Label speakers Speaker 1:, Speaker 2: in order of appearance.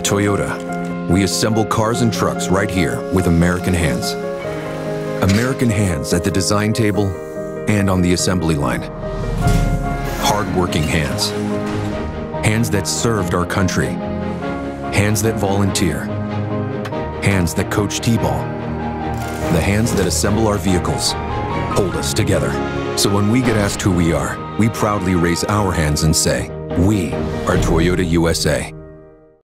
Speaker 1: Toyota, we assemble cars and trucks right here with American hands. American hands at the design table and on the assembly line. Hard-working hands. Hands that served our country. Hands that volunteer. Hands that coach T-ball. The hands that assemble our vehicles hold us together. So when we get asked who we are, we proudly raise our hands and say, we are Toyota USA.